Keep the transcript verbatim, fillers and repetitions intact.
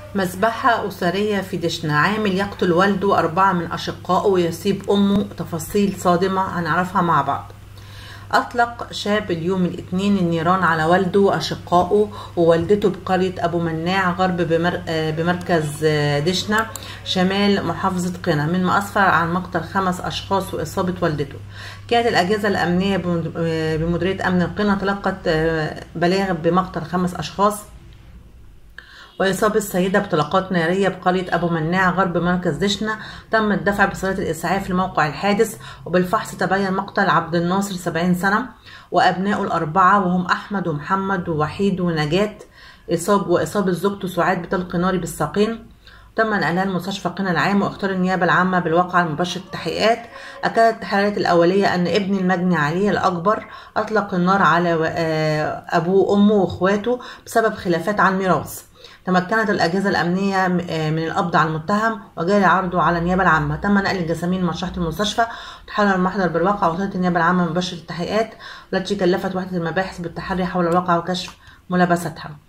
مذبحة أسرية في دشنا. عامل يقتل والده أربعة من أشقائه ويصيب أمه. تفاصيل صادمة هنعرفها مع بعض. أطلق شاب اليوم الاثنين النيران على والده وأشقائه ووالدته بقرية أبو مناع غرب بمر... بمركز دشنا شمال محافظة قنا، مما أسفر عن مقتل خمس أشخاص وإصابة والدته. كانت الأجهزة الأمنية بمديرية أمن قنا تلقت بلاغ بمقتل خمس أشخاص وإصابة السيدة بطلقات نارية بقرية أبو مناع غرب مركز دشنا. تم الدفع بصلاة الإسعاف لموقع الحادث، وبالفحص تبين مقتل عبد الناصر سبعين سنة وأبنائه الأربعة وهم أحمد ومحمد ووحيد ونجاة، إصاب وإصابة زوجته سعاد بطلق ناري بالساقين. تم نقلها لمستشفى قنا العام، واختار النيابة العامة بالواقعة المباشر التحقيقات. أكدت التحريات الأولية أن ابن المجني عليه الأكبر أطلق النار على أبوه وأمه وإخواته بسبب خلافات عن ميراث. تمكنت الأجهزة الأمنية من القبض على المتهم وجاري عرضه على النيابة العامة. تم نقل الجسامين لمشرحة المستشفى وتحرر المحضر بالواقع، وصلت النيابة العامة مباشر التحقيقات، والتي كلفت وحدة المباحث بالتحري حول الواقع وكشف ملابستها.